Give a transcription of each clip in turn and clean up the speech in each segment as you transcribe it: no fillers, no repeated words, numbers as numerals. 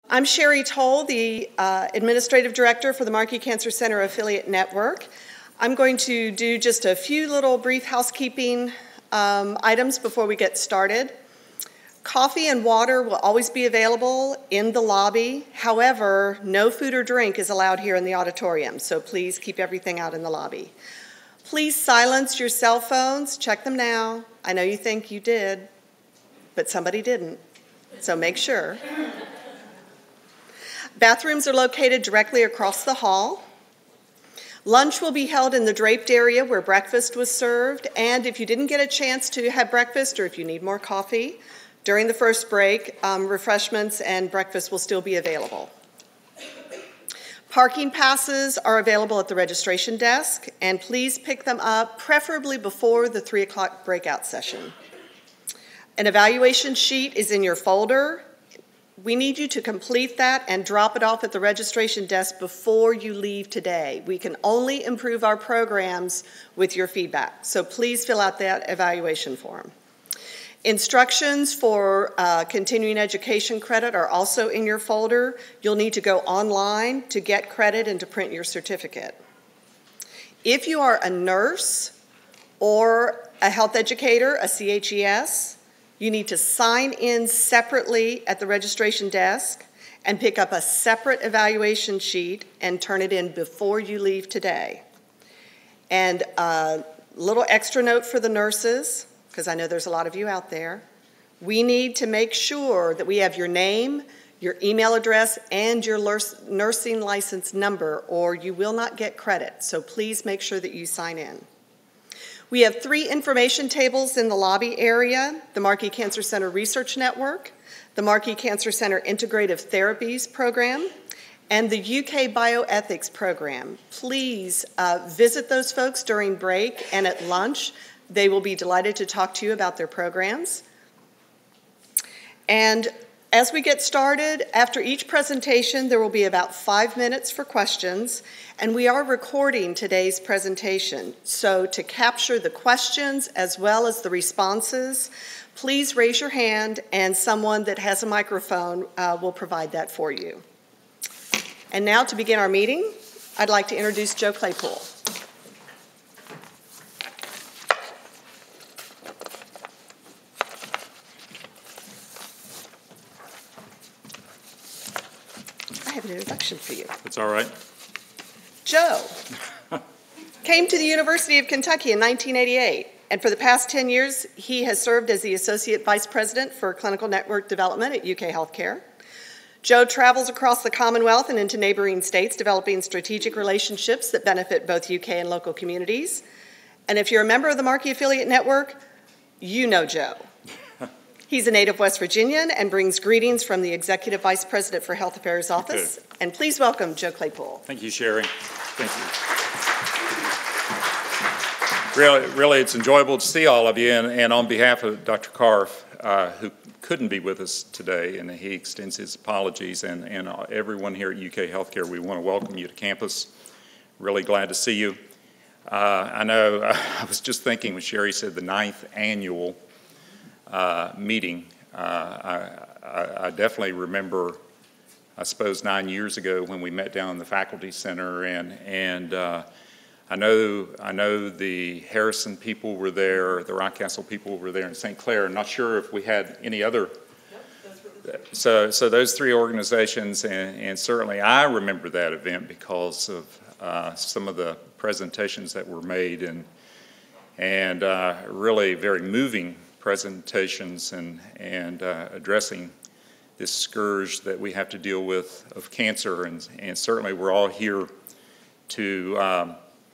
I'm Sherry Toll, the Administrative Director for the Markey Cancer Center Affiliate Network. I'm going to do just a few little brief housekeeping items before we get started. Coffee and water will always be available in the lobby. However, no food or drink is allowed here in the auditorium, so please keep everything out in the lobby. Please silence your cell phones. Check them now. I know you think you did, but somebody didn't, so make sure. Bathrooms are located directly across the hall. Lunch will be held in the draped area where breakfast was served, and if you didn't get a chance to have breakfast or if you need more coffee, during the first break, refreshments and breakfast will still be available. Parking passes are available at the registration desk, and please pick them up, preferably before the 3 o'clock breakout session. An evaluation sheet is in your folder. We need you to complete that and drop it off at the registration desk before you leave today. We can only improve our programs with your feedback, so please fill out that evaluation form. Instructions for continuing education credit are also in your folder. You'll need to go online to get credit and to print your certificate. If you are a nurse or a health educator, a CHES, you need to sign in separately at the registration desk and pick up a separate evaluation sheet and turn it in before you leave today. And a little extra note for the nurses, because I know there's a lot of you out there. We need to make sure that we have your name, your email address, and your nursing license number, or you will not get credit. So please make sure that you sign in. We have 3 information tables in the lobby area: the Markey Cancer Center Research Network, the Markey Cancer Center Integrative Therapies Program, and the UK Bioethics Program. Please visit those folks during break and at lunch. They will be delighted to talk to you about their programs. And as we get started, after each presentation, there will be about 5 minutes for questions, and we are recording today's presentation. So to capture the questions as well as the responses, please raise your hand, and someone that has a microphone will provide that for you. And now to begin our meeting, I'd like to introduce Joe Claypool. I have an introduction for you. That's all right. Joe came to the University of Kentucky in 1988, and for the past 10 years, he has served as the Associate Vice President for Clinical Network Development at UK Healthcare. Joe travels across the Commonwealth and into neighboring states, developing strategic relationships that benefit both UK and local communities. And if you're a member of the Markey Affiliate Network, you know Joe. He's a native West Virginian and brings greetings from the Executive Vice President for Health Affairs Office. Okay. And please welcome Joe Claypool. Thank you, Sherry. Thank you. Really, it's enjoyable to see all of you. And on behalf of Dr. Karff, who couldn't be with us today, and he extends his apologies, and everyone here at UK Healthcare, we want to welcome you to campus. Really glad to see you. I know, I was just thinking when Sherry said the 9th annual meeting. I definitely remember, I suppose, 9 years ago when we met down in the faculty center, and I know the Harrison people were there, the Rockcastle people were there, and St. Clair. I'm not sure if we had any other. So those 3 organizations, and certainly I remember that event because of some of the presentations that were made, and really very moving presentations and addressing this scourge that we have to deal with of cancer, and certainly we're all here to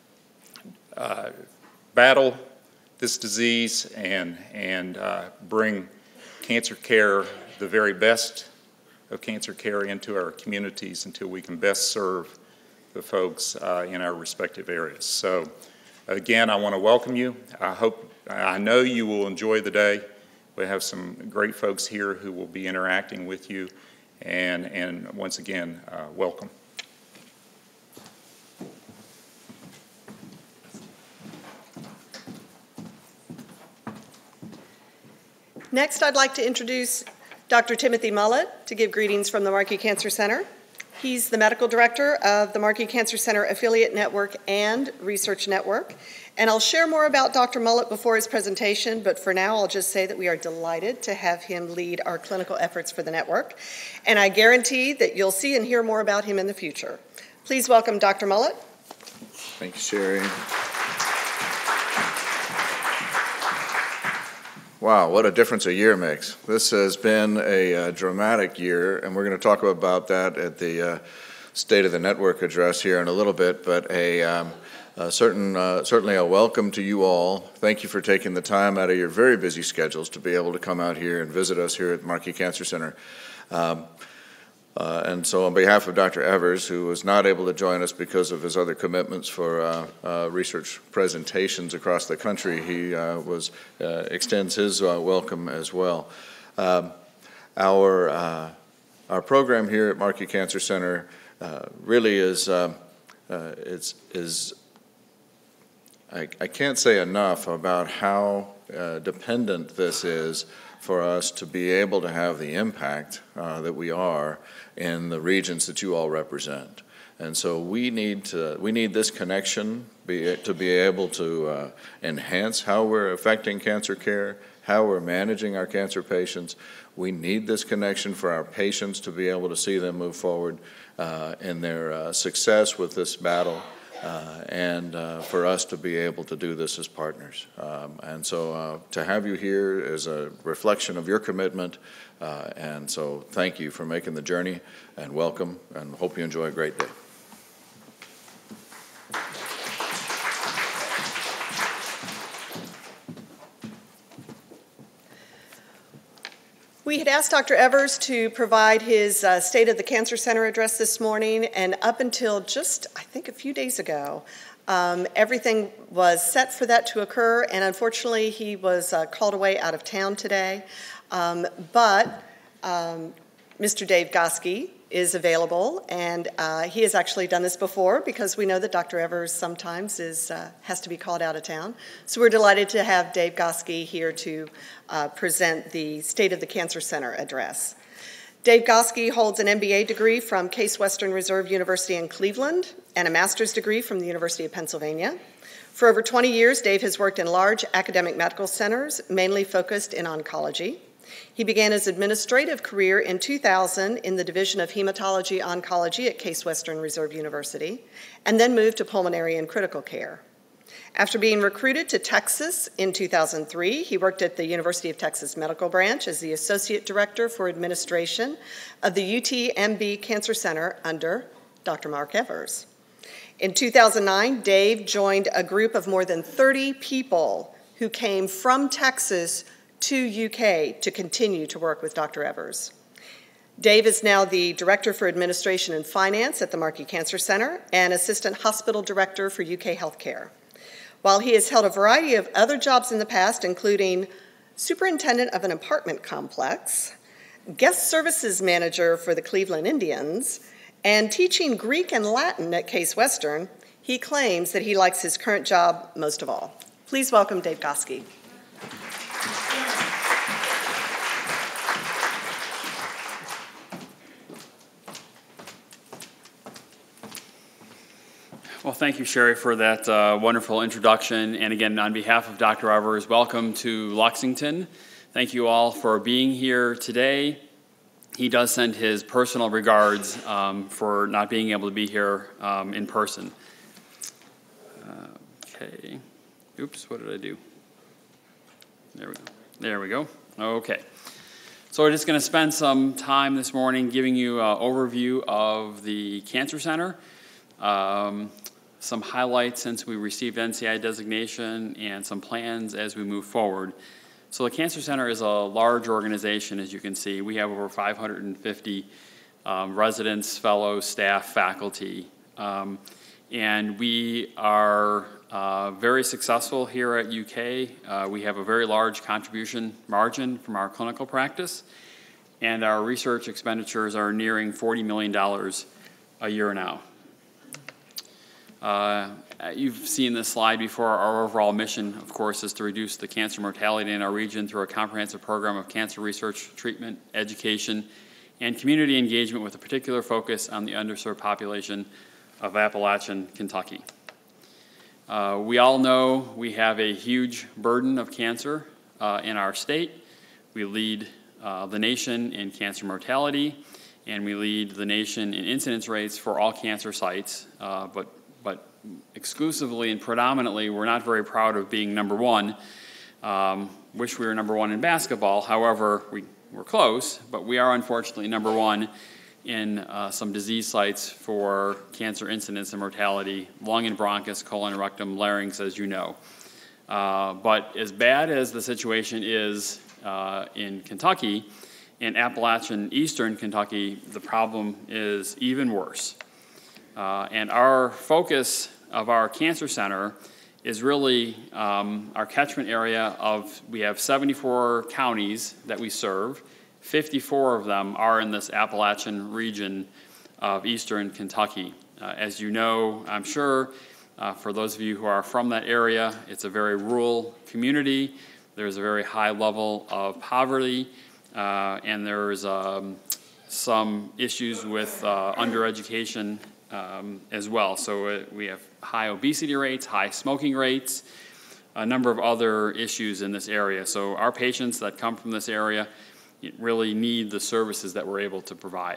battle this disease and bring cancer care, the very best of cancer care, into our communities until we can best serve the folks in our respective areas. So again, I want to welcome you. I know you will enjoy the day. We have some great folks here who will be interacting with you, and once again, welcome. Next, I'd like to introduce Dr. Timothy Mullett to give greetings from the Markey Cancer Center. He's the medical director of the Markey Cancer Center Affiliate Network and Research Network. And I'll share more about Dr. Mullett before his presentation, but for now I'll just say that we are delighted to have him lead our clinical efforts for the network. And I guarantee that you'll see and hear more about him in the future. Please welcome Dr. Mullett. Thank you, Sherry. Wow, what a difference a year makes. This has been a dramatic year, and we're going to talk about that at the State of the Network address here in a little bit, but certainly a welcome to you all. Thank you for taking the time out of your very busy schedules to be able to come out here and visit us here at Markey Cancer Center. And so on behalf of Dr. Evers, who was not able to join us because of his other commitments for research presentations across the country, he extends his welcome as well. Our program here at Markey Cancer Center really is, I can't say enough about how dependent this is for us to be able to have the impact that we are in the regions that you all represent. And so we need this connection to be able to enhance how we're affecting cancer care, how we're managing our cancer patients. We need this connection for our patients to be able to see them move forward in their success with this battle, and for us to be able to do this as partners. And so to have you here is a reflection of your commitment, and so thank you for making the journey, and welcome, and hope you enjoy a great day. We had asked Dr. Evers to provide his State of the Cancer Center address this morning, and up until just, I think, a few days ago, everything was set for that to occur, and unfortunately he was called away out of town today. But Mr. Dave Gosky is available, and he has actually done this before because we know that Dr. Evers sometimes has to be called out of town. So we're delighted to have Dave Gosky here to present the State of the Cancer Center address. Dave Gosky holds an MBA degree from Case Western Reserve University in Cleveland and a master's degree from the University of Pennsylvania. For over 20 years, Dave has worked in large academic medical centers, mainly focused in oncology. He began his administrative career in 2000 in the Division of Hematology Oncology at Case Western Reserve University, and then moved to pulmonary and critical care. After being recruited to Texas in 2003, he worked at the University of Texas Medical Branch as the Associate Director for Administration of the UTMB Cancer Center under Dr. Mark Evers. In 2009, Dave joined a group of more than 30 people who came from Texas to UK to continue to work with Dr. Evers. Dave is now the Director for Administration and Finance at the Markey Cancer Center and Assistant Hospital Director for UK Healthcare. While he has held a variety of other jobs in the past, including Superintendent of an Apartment Complex, Guest Services Manager for the Cleveland Indians, and teaching Greek and Latin at Case Western, he claims that he likes his current job most of all. Please welcome Dave Gosky. Well, thank you, Sherry, for that wonderful introduction. And again, on behalf of Dr. Evers, welcome to Lexington. Thank you all for being here today. He does send his personal regards for not being able to be here in person. Okay. Oops, what did I do? There we go. There we go. Okay. So we're just going to spend some time this morning giving you an overview of the Cancer Center. Some highlights since we received NCI designation and some plans as we move forward. So the Cancer Center is a large organization, as you can see. We have over 550 residents, fellows, staff, faculty, and we are very successful here at UK. We have a very large contribution margin from our clinical practice, and our research expenditures are nearing $40 million a year now. You've seen this slide before. Our overall mission, of course, is to reduce the cancer mortality in our region through a comprehensive program of cancer research, treatment, education, and community engagement with a particular focus on the underserved population of Appalachian Kentucky. We all know we have a huge burden of cancer in our state. We lead the nation in cancer mortality, and we lead the nation in incidence rates for all cancer sites, but exclusively and predominantly, we're not very proud of being number one. Wish we were number one in basketball. However, we're close, but we are unfortunately number one in some disease sites for cancer incidence and mortality: lung and bronchus, colon and rectum, larynx, as you know. But as bad as the situation is in Kentucky, in Appalachian Eastern Kentucky, the problem is even worse. And our focus of our cancer center is really our catchment area of, we have 74 counties that we serve. 54 of them are in this Appalachian region of Eastern Kentucky. As you know, I'm sure, for those of you who are from that area, it's a very rural community. There's a very high level of poverty, and there's some issues with undereducation as well. So we have high obesity rates, high smoking rates, a number of other issues in this area. So our patients that come from this area really need the services that we're able to provide.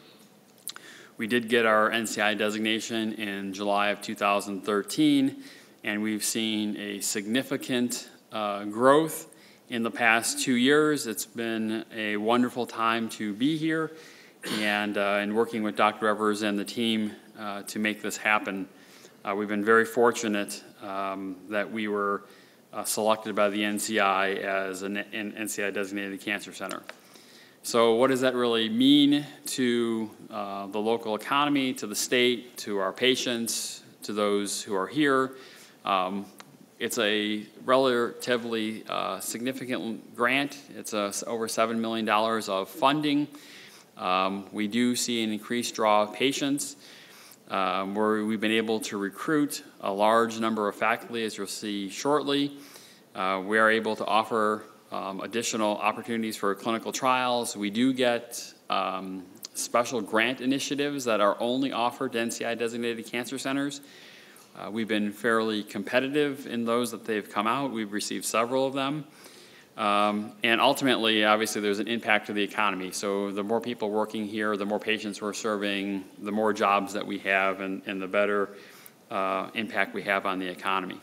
We did get our NCI designation in July of 2013, and we've seen a significant growth in the past 2 years. It's been a wonderful time to be here, and working with Dr. Evers and the team to make this happen. We've been very fortunate that we were selected by the NCI as an NCI designated cancer center. So what does that really mean to the local economy, to the state, to our patients, to those who are here? It's a relatively significant grant. It's over $7 million of funding. We do see an increased draw of patients, where we've been able to recruit a large number of faculty, as you'll see shortly. We are able to offer additional opportunities for clinical trials. We do get special grant initiatives that are only offered to NCI-designated cancer centers. We've been fairly competitive in those that they've come out. We've received several of them. And ultimately, obviously, there's an impact to the economy. So the more people working here, the more patients we're serving, the more jobs that we have, and the better impact we have on the economy.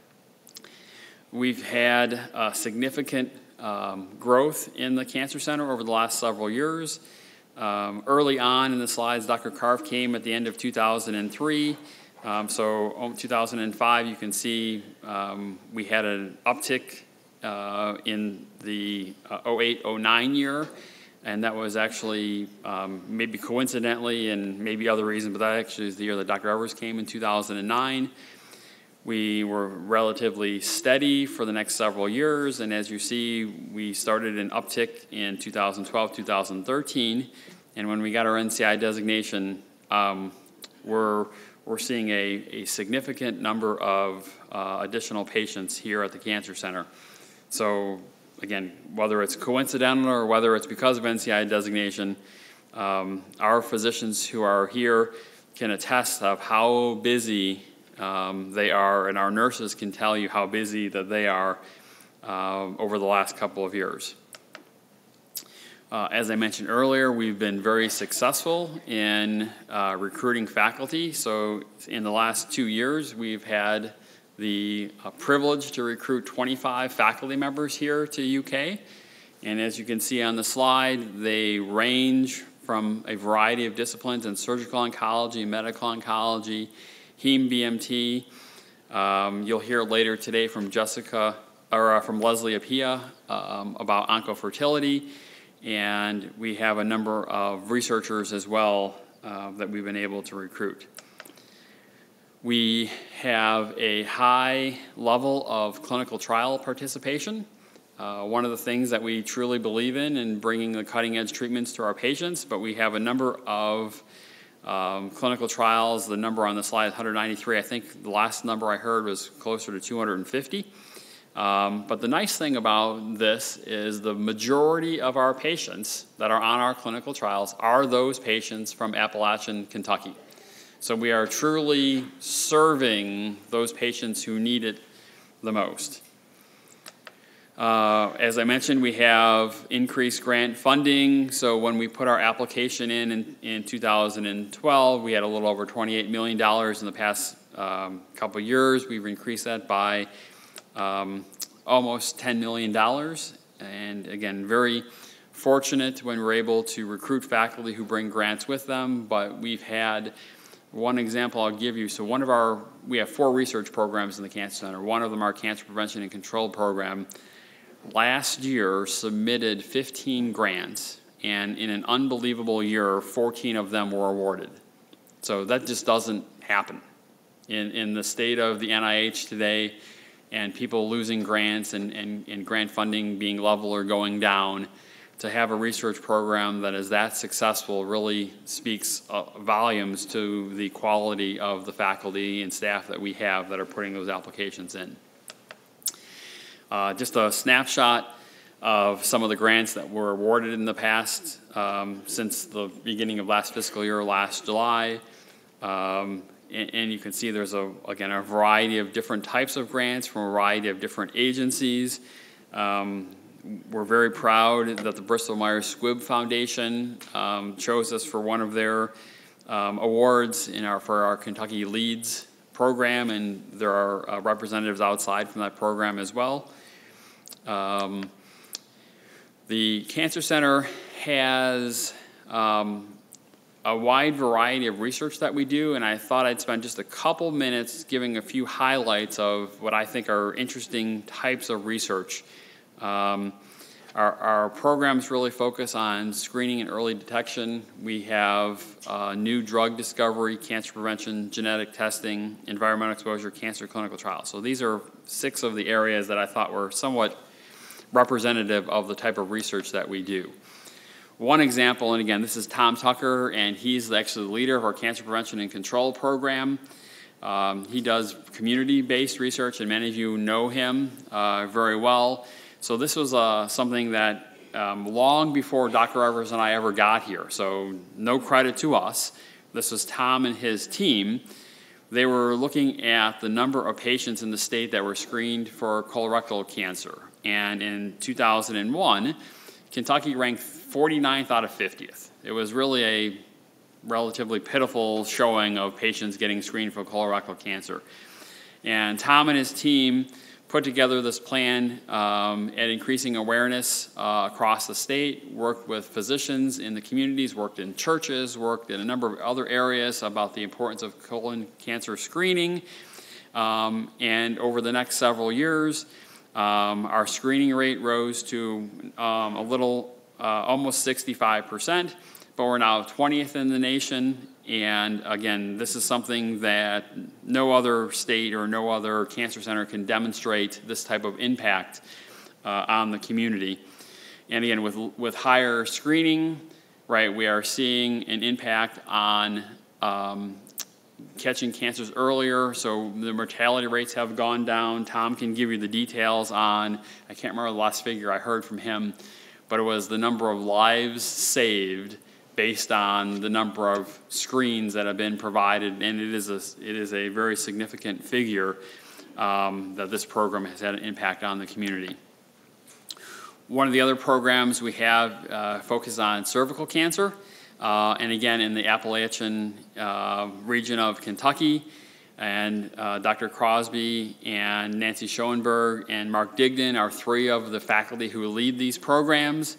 We've had significant growth in the Cancer Center over the last several years. Early on in the slides, Dr. Karff came at the end of 2003. So 2005, you can see we had an uptick in the 08-09 year, and that was actually maybe coincidentally and maybe other reasons, but that actually is the year that Dr. Evers came in 2009. We were relatively steady for the next several years, and as you see, we started an uptick in 2012, 2013, and when we got our NCI designation, we're seeing a significant number of additional patients here at the Cancer Center. So again, whether it's coincidental or whether it's because of NCI designation, our physicians who are here can attest of how busy they are, and our nurses can tell you how busy that they are over the last couple of years. As I mentioned earlier, we've been very successful in recruiting faculty. So in the last 2 years, we've had the privilege to recruit 25 faculty members here to UK. And as you can see on the slide, they range from a variety of disciplines in surgical oncology, medical oncology, heme BMT. You'll hear later today from from Leslie Apia about oncofertility. And we have a number of researchers as well that we've been able to recruit. We have a high level of clinical trial participation. One of the things that we truly believe in bringing the cutting edge treatments to our patients, but we have a number of Clinical trials, the number on the slide is 193. I think the last number I heard was closer to 250. But the nice thing about this is the majority of our patients that are on our clinical trials are those patients from Appalachian, Kentucky. So we are truly serving those patients who need it the most. As I mentioned, we have increased grant funding. So when we put our application in 2012, we had a little over $28 million in the past couple years. We've increased that by almost $10 million. And again, very fortunate when we're able to recruit faculty who bring grants with them. But we've had one example I'll give you. So we have 4 research programs in the Cancer Center. One of them, our Cancer Prevention and Control Program, last year submitted 15 grants, and in an unbelievable year, 14 of them were awarded. So that just doesn't happen. In the state of the NIH today, and people losing grants and grant funding being level or going down, to have a research program that is that successful really speaks volumes to the quality of the faculty and staff that we have that are putting those applications in. Just a snapshot of some of the grants that were awarded in the past since the beginning of last fiscal year, last July. And you can see there's, again, a variety of different types of grants from a variety of different agencies. We're very proud that the Bristol-Myers Squibb Foundation chose us for one of their awards for our Kentucky Leads program, and there are representatives outside from that program as well. The Cancer Center has a wide variety of research that we do, and I thought I'd spend just a couple minutes giving a few highlights of what I think are interesting types of research. Our programs really focus on screening and early detection. We have new drug discovery, cancer prevention, genetic testing, environmental exposure, cancer clinical trials. So these are 6 of the areas that I thought were somewhat representative of the type of research that we do. One example, and again, this is Tom Tucker, and he's actually the leader of our Cancer Prevention and Control Program. He does community-based research, and many of you know him very well. So this was something that long before Dr. Evers and I ever got here, so no credit to us. This was Tom and his team. They were looking at the number of patients in the state that were screened for colorectal cancer. And in 2001, Kentucky ranked 49th out of 50th. It was really a relatively pitiful showing of patients getting screened for colorectal cancer. And Tom and his team put together this plan at increasing awareness across the state, worked with physicians in the communities, worked in churches, worked in a number of other areas about the importance of colon cancer screening. And over the next several years, our screening rate rose to almost 65%, but we're now 20th in the nation. And again, this is something that no other state or no other cancer center can demonstrate this type of impact on the community. And again, with higher screening, right, we are seeing an impact on catching cancers earlier, so the mortality rates have gone down. Tom can give you the details on, I can't remember the last figure I heard from him, but it was the number of lives saved based on the number of screens that have been provided, and it is a very significant figure that this program has had an impact on the community. One of the other programs we have focuses on cervical cancer, and again in the Appalachian region of Kentucky. And Dr. Crosby and Nancy Schoenberg and Mark Digdon are 3 of the faculty who lead these programs.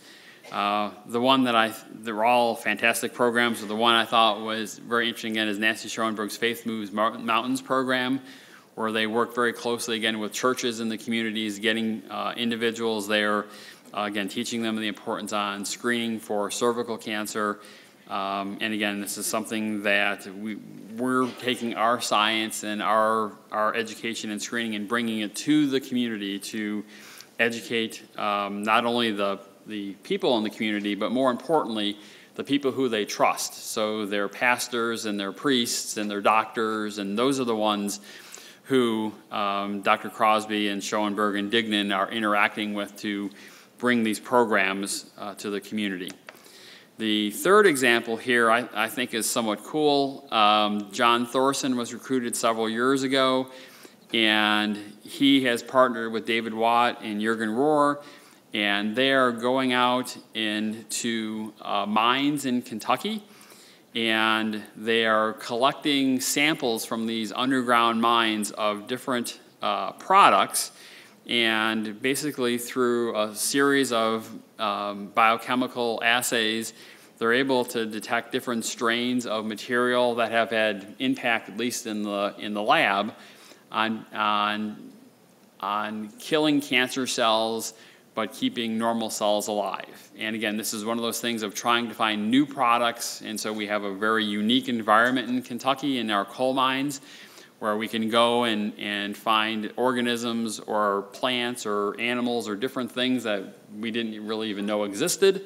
They're all fantastic programs, but the one I thought was very interesting again is Nancy Schoenberg's Faith Moves Mountains program, where they work very closely again with churches in the communities, getting individuals there, again teaching them the importance on screening for cervical cancer. And again, this is something that we're taking our science and our education and screening and bringing it to the community to educate not only the people in the community, but more importantly, the people who they trust. So their pastors and their priests and their doctors, and those are the ones who Dr. Crosby and Schoenberg and Dignan are interacting with to bring these programs to the community. The third example here I think is somewhat cool. John Thorson was recruited several years ago, and he has partnered with David Watt and Jürgen Rohr, and they are going out into mines in Kentucky, and they are collecting samples from these underground mines of different products, and basically through a series of biochemical assays, they're able to detect different strains of material that have had impact, at least in the lab, on killing cancer cells but keeping normal cells alive. And again, this is one of those things of trying to find new products, and so we have a very unique environment in Kentucky in our coal mines where we can go and find organisms or plants or animals or different things that we didn't really even know existed,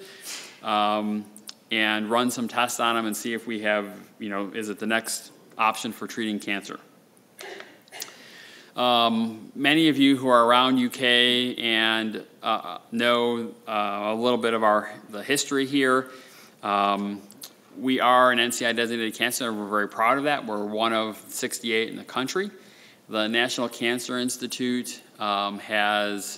and run some tests on them and see if we have, is it the next option for treating cancer. Many of you who are around UK and know a little bit of the history here. We are an NCI designated cancer center. We're very proud of that. We're one of 68 in the country. The National Cancer Institute has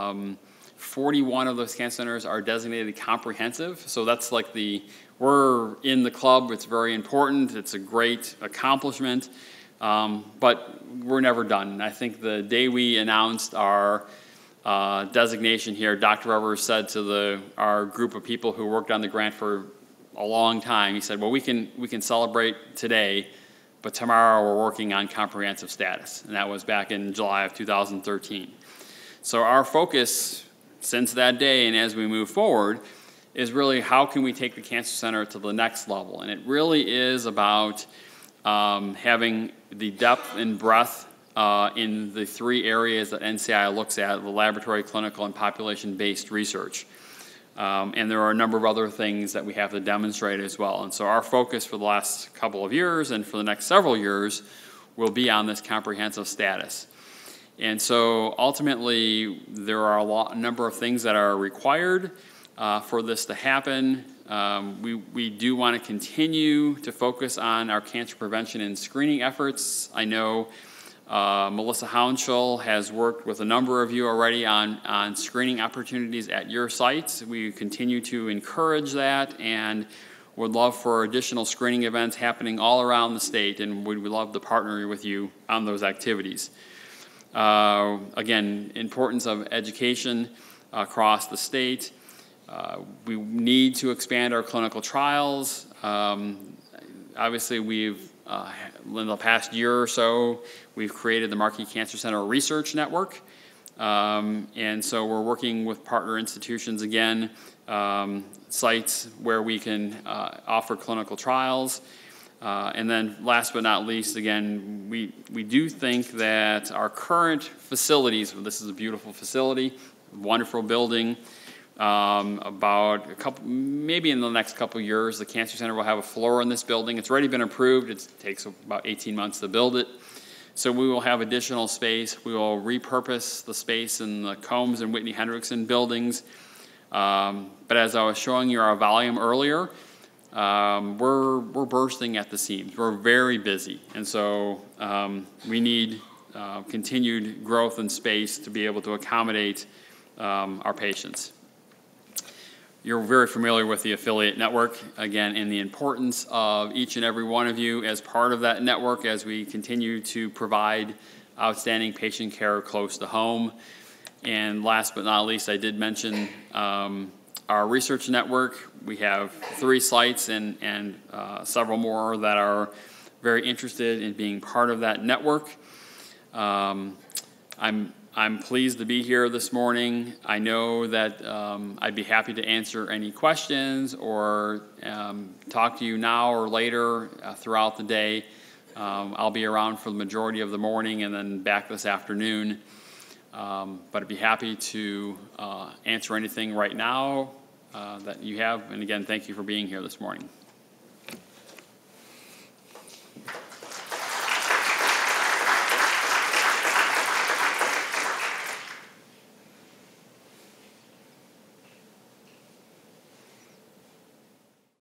41 of those cancer centers are designated comprehensive. So that's like we're in the club. It's very important. It's a great accomplishment. But we're never done. I think the day we announced our designation here, Dr. Evers said to our group of people who worked on the grant for a long time, he said, well, we can celebrate today, but tomorrow we're working on comprehensive status. And that was back in July of 2013. So our focus since that day and as we move forward is really how can we take the Cancer Center to the next level. And it really is about having the depth and breadth in the three areas that NCI looks at, the laboratory, clinical, and population-based research. And there are a number of other things that we have to demonstrate as well. And so our focus for the last couple of years and for the next several years will be on this comprehensive status. And so ultimately, there are a number of things that are required for this to happen. We do want to continue to focus on our cancer prevention and screening efforts. I know Melissa Hounshall has worked with a number of you already on screening opportunities at your sites. We continue to encourage that and would love for additional screening events happening all around the state, and we'd love to partner with you on those activities. Again, importance of education across the state. We need to expand our clinical trials. Obviously, we've, in the past year or so, we've created the Markey Cancer Center Research Network. And so we're working with partner institutions again, sites where we can offer clinical trials. And then last but not least, again, we do think that our current facilities, this is a beautiful facility, wonderful building, about maybe in the next couple years, the Cancer Center will have a floor in this building. It's already been approved. It takes about 18 months to build it. So we will have additional space. We will repurpose the space in the Combs and Whitney Hendrickson buildings. But as I was showing you our volume earlier, we're bursting at the seams. We're very busy. And so we need continued growth in space to be able to accommodate our patients. You're very familiar with the affiliate network, again, and the importance of each and every one of you as part of that network as we continue to provide outstanding patient care close to home. And last but not least, I did mention our research network. We have 3 sites and several more that are very interested in being part of that network. I'm pleased to be here this morning. I know that I'd be happy to answer any questions or talk to you now or later throughout the day. I'll be around for the majority of the morning and then back this afternoon. But I'd be happy to answer anything right now that you have. And again, thank you for being here this morning.